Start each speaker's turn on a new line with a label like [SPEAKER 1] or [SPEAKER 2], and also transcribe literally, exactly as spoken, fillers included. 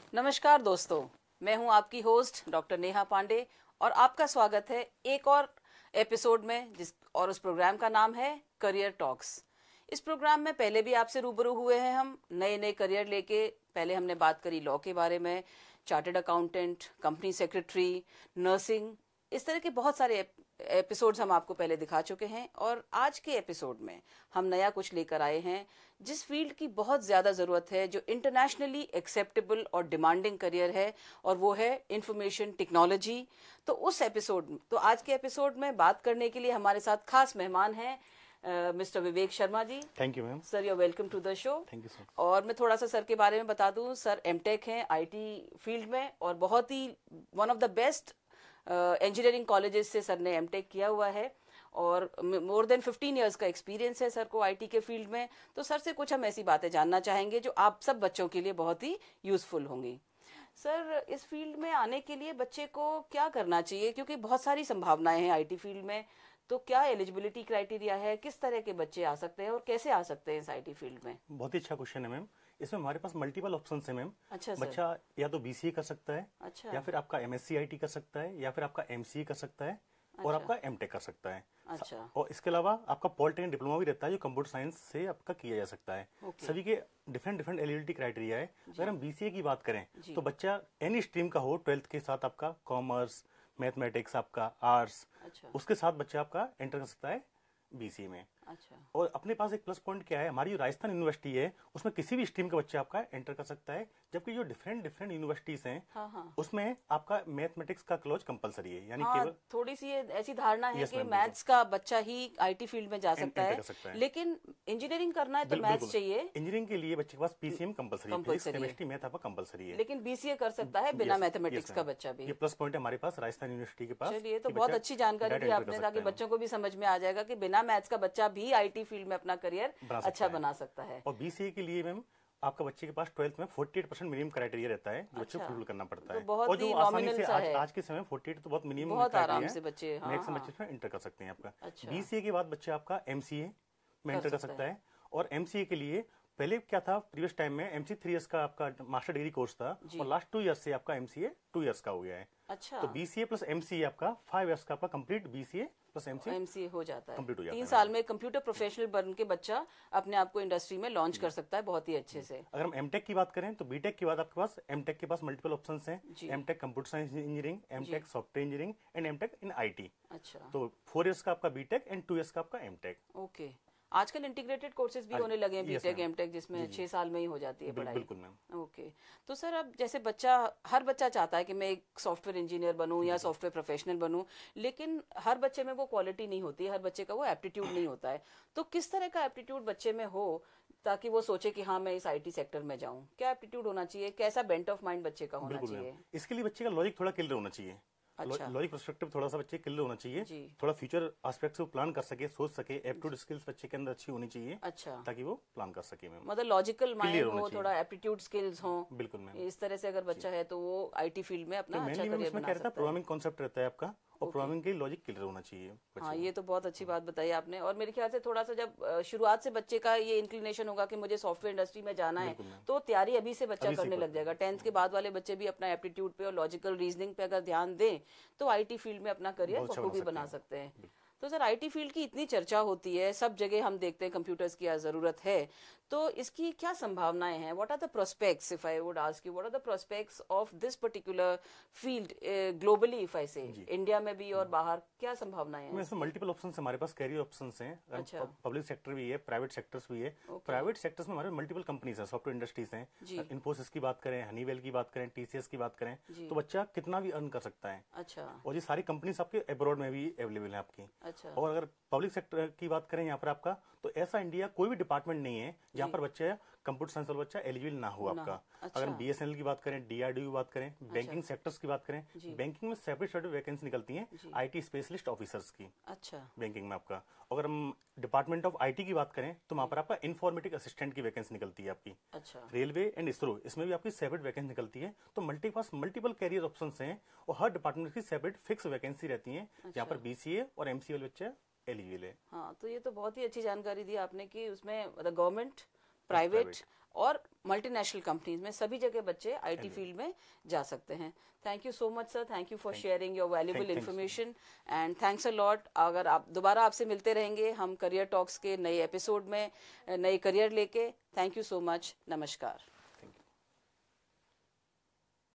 [SPEAKER 1] नमस्कार दोस्तों, मैं हूं आपकी होस्ट डॉक्टर नेहा पांडे और आपका स्वागत है एक और एपिसोड में, जिस और उस प्रोग्राम का नाम है करियर टॉक्स। इस प्रोग्राम में पहले भी आपसे रूबरू हुए हैं हम नए नए करियर लेके। पहले हमने बात करी लॉ के बारे में, chartered accountant, company secretary, nursing, इस तरह के बहुत सारे एपिसोड्स हम आपको पहले दिखा चुके हैं। और आज के एपिसोड में हम नया कुछ लेकर आए हैं जिस फील्ड की बहुत ज्यादा जरूरत है, जो इंटरनेशनली एक्सेप्टेबल और डिमांडिंग करियर है, और वो है इंफॉर्मेशन टेक्नोलॉजी। तो उस एपिसोड तो आज के एपिसोड में बात करने के लिए हमारे साथ खास मेहमान हैं mister Vivek Sharma ji.
[SPEAKER 2] Thank you ma'am.
[SPEAKER 1] Sir, you welcome to the show.
[SPEAKER 2] Thank you sir.
[SPEAKER 1] और मैं थोड़ा सा सर के बारे में बता दूं, सर एमटेक हैं आईटी फील्ड में और बहुत ही one of the best engineering colleges से सर ने एमटेक किया हुआ है और मोर देन फिफ्टीन इयर्स का एक्सपीरियंस है सर को आईटी के फील्ड में। तो सर से कुछ हम ऐसी बातें जानना चाहेंगे जो आप सब बच्चों के लिए बहुत ही यूजफुल होंगी। सर, इस फील्ड में आने के लिए बच्चे को क्या करना चाहिए, क्योंकि बहुत सारी संभावनाएं हैं आईटी फील्ड में, तो क्या एलिजिबिलिटी क्राइटेरिया है, किस तरह के बच्चे आ सकते हैं और कैसे आ सकते हैं इस आईटी फील्ड में?
[SPEAKER 2] बहुत ही अच्छा क्वेश्चन है मैम। इसमें हमारे पास मल्टीपल ऑप्शन है मैम।
[SPEAKER 1] अच्छा सर।
[SPEAKER 2] बच्चा या तो बीसीए कर सकता है,
[SPEAKER 1] अच्छा,
[SPEAKER 2] या फिर आपका एमएससी आईटी कर सकता है, या फिर आपका एमसीए कर सकता है, और
[SPEAKER 1] अच्छा,
[SPEAKER 2] आपका एमटेक कर सकता है।
[SPEAKER 1] अच्छा,
[SPEAKER 2] और इसके अलावा आपका पॉलिटेक्निक डिप्लोमा भी रहता है जो कंप्यूटर साइंस से आपका किया जा सकता है।
[SPEAKER 1] ओके।
[SPEAKER 2] सभी के डिफरेंट डिफरेंट एलिजिबिलिटी क्राइटेरिया है। अगर हम बीसीए की बात करें
[SPEAKER 1] जी।
[SPEAKER 2] तो बच्चा एनी स्ट्रीम का हो, ट्वेल्थ के साथ आपका कॉमर्स, मैथमेटिक्स, आपका आर्ट्स,
[SPEAKER 1] अच्छा,
[SPEAKER 2] उसके साथ बच्चा आपका एंटर कर सकता है बीसीए में।
[SPEAKER 1] अच्छा,
[SPEAKER 2] और अपने पास एक प्लस पॉइंट क्या है, हमारी जो राजस्थान यूनिवर्सिटी है उसमें किसी भी स्ट्रीम का बच्चा आपका एंटर कर सकता है, जबकि जो डिफरेंट डिफरेंट यूनिवर्सिटीज हैं
[SPEAKER 1] हाँ हाँ
[SPEAKER 2] उसमें आपका मैथमेटिक्स का क्लोज कंपलसरी है, यानी
[SPEAKER 1] हाँ,
[SPEAKER 2] केवल
[SPEAKER 1] थोड़ी सी ये ऐसी धारणा है
[SPEAKER 2] Yes,
[SPEAKER 1] कि
[SPEAKER 2] ma'am,
[SPEAKER 1] मैथ्स का बच्चा ही आईटी फील्ड में जा सकता
[SPEAKER 2] एंटर
[SPEAKER 1] है,
[SPEAKER 2] कर सकता है।
[SPEAKER 1] लेकिन इंजीनियरिंग करना है तो
[SPEAKER 2] बिल-
[SPEAKER 1] मैथ्स
[SPEAKER 2] बिल्कुल।
[SPEAKER 1] चाहिए,
[SPEAKER 2] इंजीनियरिंग के लिए बच्चे के पास पीसीएम कंपलसरी है, फिजिक्स
[SPEAKER 1] कंपलसरी है,
[SPEAKER 2] केमिस्ट्री मैथ आपका कंपलसरी है।
[SPEAKER 1] लेकिन बीसीए कर सकता है बिना
[SPEAKER 2] Yes,
[SPEAKER 1] मैथमेटिक्स
[SPEAKER 2] yes,
[SPEAKER 1] का
[SPEAKER 2] ma'am।
[SPEAKER 1] बच्चा भी।
[SPEAKER 2] ये प्लस पॉइंट है हमारे पास राजस्थान यूनिवर्सिटी के पास।
[SPEAKER 1] चलिए, तो
[SPEAKER 2] कि
[SPEAKER 1] बहुत
[SPEAKER 2] बच्चा
[SPEAKER 1] अच्छी जानकारी
[SPEAKER 2] डायरेक्ट
[SPEAKER 1] दी
[SPEAKER 2] एंटर कर
[SPEAKER 1] आपने,
[SPEAKER 2] सकता
[SPEAKER 1] ताकि
[SPEAKER 2] है।
[SPEAKER 1] बच्चों को भी समझ में आ जाएगा कि बिना मैथ्स का बच्चा भी आईटी फील्ड में अपना करियर
[SPEAKER 2] बना सकता
[SPEAKER 1] अच्छा
[SPEAKER 2] है।
[SPEAKER 1] बना सकता है।
[SPEAKER 2] और बीसीए के लिए मैम आपका बच्चे के पास ट्वेल्थ में forty eight percent minimum criteria रहता है जो बच्चे
[SPEAKER 1] अच्छा,
[SPEAKER 2] फुलफिल करना पड़ता
[SPEAKER 1] तो
[SPEAKER 2] है।
[SPEAKER 1] बहुत
[SPEAKER 2] और जो
[SPEAKER 1] ही
[SPEAKER 2] आसानी
[SPEAKER 1] नॉमिनल
[SPEAKER 2] से
[SPEAKER 1] सा
[SPEAKER 2] आज,
[SPEAKER 1] है,
[SPEAKER 2] आज के समय फोर्टी एट तो बहुत मिनिमम
[SPEAKER 1] बहुत आराम
[SPEAKER 2] क्राइटेरिया
[SPEAKER 1] से बच्चे,
[SPEAKER 2] है,
[SPEAKER 1] हाँ
[SPEAKER 2] मैक्सिमम
[SPEAKER 1] हाँ,
[SPEAKER 2] बच्चे इसमें एंटर कर सकते हैं आपका।
[SPEAKER 1] अच्छा,
[SPEAKER 2] बीसीए के बाद बच्चा आपका एमसीए में
[SPEAKER 1] कर
[SPEAKER 2] एंटर कर
[SPEAKER 1] सकता
[SPEAKER 2] सकता
[SPEAKER 1] है।
[SPEAKER 2] है। और एमसीए के लिए पहले क्या था, प्रीवियस टाइम में एमसी थ्री इयर्स का आपका मास्टर डिग्री कोर्स था,
[SPEAKER 1] जी।
[SPEAKER 2] और लास्ट टू इयर्स से आपका एमसीए टू इयर्स का हो गया है।
[SPEAKER 1] अच्छा,
[SPEAKER 2] तो बीसीए प्लस एमसीए आपका फाइव इयर्स का आपका complete BCA plus MCA
[SPEAKER 1] MCA हो जाता है,
[SPEAKER 2] कंप्लीट हो जाता
[SPEAKER 1] तीन
[SPEAKER 2] है।
[SPEAKER 1] साल में कंप्यूटर प्रोफेशनल बन के बच्चा अपने आप को इंडस्ट्री में लॉन्च कर सकता है बहुत ही अच्छे से।
[SPEAKER 2] अगर हम एमटेक की बात करें तो बीटेक के बाद आपके पास एमटेक के पास मल्टीपल ऑप्शंस हैं।
[SPEAKER 1] जी।
[SPEAKER 2] MTech computer science engineering, MTech software engineering and MTech in IT.
[SPEAKER 1] अच्छा,
[SPEAKER 2] तो फोर इयर्स का आपका बीटेक एंड टू इयर्स का आपका एमटेक।
[SPEAKER 1] ओके। आजकल इंटीग्रेटेड कोर्सेज भी होने लगे हैं,
[SPEAKER 2] yes,
[SPEAKER 1] बीटेक
[SPEAKER 2] ma'am।
[SPEAKER 1] एमटेक, जिसमें छह साल में ही हो जाती है
[SPEAKER 2] बिल-
[SPEAKER 1] पढ़ाई।
[SPEAKER 2] बिल्कुल मैम।
[SPEAKER 1] ओके। तो सर, अब जैसे बच्चा, हर बच्चा चाहता है कि मैं एक सॉफ्टवेयर इंजीनियर बनूं या सॉफ्टवेयर प्रोफेशनल बनूं, लेकिन हर बच्चे में वो क्वालिटी नहीं होती है, हर बच्चे का वो एप्टीट्यूड नहीं होता है। तो किस तरह का एप्टीट्यूड बच्चे में हो ताकि वो सोचे कि हाँ मैं इस आईटी सेक्टर में जाऊं? क्या एप्टीट्यूड होना चाहिए, कैसा बेंट ऑफ माइंड बच्चे का होना
[SPEAKER 2] बिल्कुल
[SPEAKER 1] चाहिए?
[SPEAKER 2] मैम। इसके लिए बच्चे का लॉजिक थोड़ा क्लियर होना चाहिए।
[SPEAKER 1] अच्छा,
[SPEAKER 2] लॉजिक पर्सपेक्टिव थोड़ा सा बच्चे क्लियर होना चाहिए।
[SPEAKER 1] जी।
[SPEAKER 2] थोड़ा फ्यूचर एस्पेक्ट से वो प्लान कर सके, सोच सके। एप्टीट्यूड स्किल्स बच्चे के अंदर अच्छी होनी चाहिए
[SPEAKER 1] अच्छा,
[SPEAKER 2] ताकि वो प्लान कर सके मैम।
[SPEAKER 1] मतलब लॉजिकल माइंड
[SPEAKER 2] Clear होना
[SPEAKER 1] हो,
[SPEAKER 2] चाहिए।
[SPEAKER 1] थोड़ा एप्टीट्यूड स्किल्स हो,
[SPEAKER 2] बिल्कुल मैम।
[SPEAKER 1] इस तरह से अगर बच्चा है तो वो आईटी फील्ड में
[SPEAKER 2] तो
[SPEAKER 1] अपना अच्छा
[SPEAKER 2] मेनली मैम
[SPEAKER 1] करियर
[SPEAKER 2] इसमें
[SPEAKER 1] बना
[SPEAKER 2] क्या रहता है,
[SPEAKER 1] सकता है।
[SPEAKER 2] प्रोग्रामिंग कॉन्सेप्ट रहता है आपका, और
[SPEAKER 1] Okay.
[SPEAKER 2] प्रोग्रामिंग के लॉजिक क्लियर होना चाहिए बच्चे
[SPEAKER 1] हाँ,
[SPEAKER 2] को।
[SPEAKER 1] ये तो बहुत अच्छी बात बताई आपने। और मेरे ख्याल से थोड़ा सा जब अ, शुरुआत से बच्चे का ये इंक्लिनेशन होगा कि मुझे सॉफ्टवेयर इंडस्ट्री में जाना है,
[SPEAKER 2] बिल्कुल मैम।
[SPEAKER 1] तो तैयारी अभी से बच्चा
[SPEAKER 2] अभी से
[SPEAKER 1] करने
[SPEAKER 2] कर-
[SPEAKER 1] लग जाएगा। टेंथ के बाद वाले बच्चे भी अपना एप्टीट्यूड पे और लॉजिकल रीजनिंग पे अगर ध्यान दें तो आईटी फील्ड में अपना करियर
[SPEAKER 2] बहुत अच्छा
[SPEAKER 1] बखूबी
[SPEAKER 2] बना
[SPEAKER 1] बना
[SPEAKER 2] सकते
[SPEAKER 1] सकते हैं। तो सर, आईटी फील्ड की इतनी चर्चा होती है, सब जगह हम देखते हैं कंप्यूटर्स की जरूरत है, तो इसकी क्या संभावनाएं हैं? What are the prospects, if I would ask you, what are the prospects of this particular field globally, if I say, India में भी और बाहर, क्या संभावनाएं हैं?
[SPEAKER 2] इसमें मल्टीपल ऑप्शन हमारे पास, कैरियर ऑप्शन हैं।
[SPEAKER 1] अच्छा।
[SPEAKER 2] पब्लिक सेक्टर भी है, प्राइवेट सेक्टर्स भी है। प्राइवेट सेक्टर्स में हमारे मल्टीपल कंपनीज हैं, सॉफ्टवेयर इंडस्ट्रीज हैं। इन्फोसिस की बात करें, हनीवेल की बात करें, टीसीएस की बात करें, तो बच्चा कितना भी अर्न कर सकता है।
[SPEAKER 1] अच्छा,
[SPEAKER 2] और ये सारी कंपनीज आपके अब्रॉड में भी अवेलेबल है आपकी।
[SPEAKER 1] अच्छा,
[SPEAKER 2] और अगर पब्लिक सेक्टर की बात करें यहाँ पर आपका, तो ऐसा इंडिया कोई भी डिपार्टमेंट नहीं है जहाँ पर बच्चे कंप्यूटर साइंस वाला बच्चा एलिजिबल ना हो आपका।
[SPEAKER 1] अच्छा।
[SPEAKER 2] अगर हम बीएसएनएल की बात करें, डीआरडीओ की बात करें, बैंकिंग सेक्टर्स की बात करें, बैंकिंग में सेपरेट सेपरेट वैकेंसी निकलती हैं आईटी स्पेशलिस्ट ऑफिसर्स की।
[SPEAKER 1] अच्छा,
[SPEAKER 2] बैंकिंग में आपका। अगर हम डिपार्टमेंट ऑफ आईटी की बात करें तो वहां पर आपका इन्फॉर्मेटिक असिस्टेंट की वैकेंसी निकलती है आपकी।
[SPEAKER 1] अच्छा,
[SPEAKER 2] रेलवे एंड इसरो, इसमें भी आपकी सेपरेट वैकेंसी निकलती है। तो मल्टी पास मल्टीपल कैरियर ऑप्शंस हैं, और हर डिपार्टमेंट की सेपरेट फिक्स वैकेंसी रहती है, जहाँ पर बीसीए और एमसीए वाले बच्चे एलिजिबल है।
[SPEAKER 1] हाँ, तो ये तो बहुत ही अच्छी जानकारी दी आपने कि उसमें मतलब गवर्नमेंट, प्राइवेट और मल्टीनेशनल कंपनीज में, सभी जगह बच्चे आईटी फील्ड में जा सकते हैं। Thank you so much sir, thank you for sharing your valuable information and thanks a lot. अगर आप दोबारा आपसे मिलते रहेंगे हम करियर टॉक्स के नए एपिसोड में, नए करियर लेके। थैंक यू सो मच, नमस्कार।